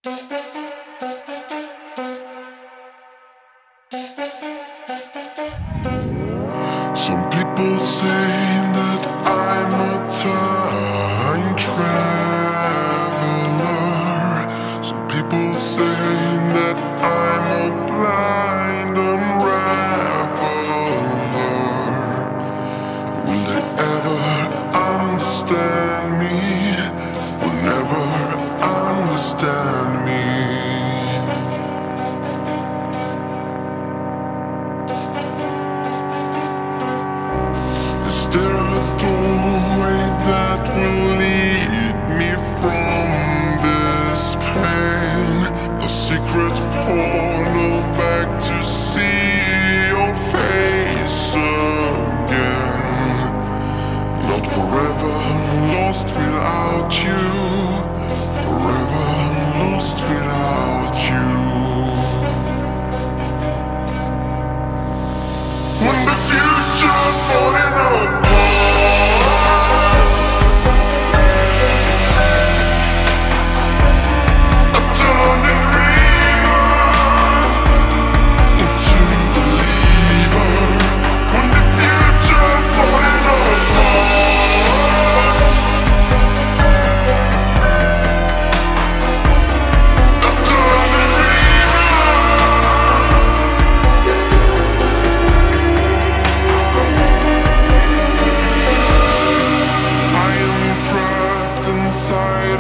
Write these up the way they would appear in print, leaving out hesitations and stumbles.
Some people say that I'm a time traveler. Some people say that I'm a blind unraveler. Will they ever understand me? Will never understand me. Is there a doorway that will lead me from this pain? A secret portal back to see your face again. Not forever lost without you. Forever lost without you. When the future falling apart, I turn the dreamer into believer. When the future falling apart, I turn the inside a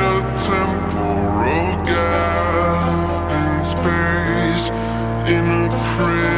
temporal gap in space, in a prison.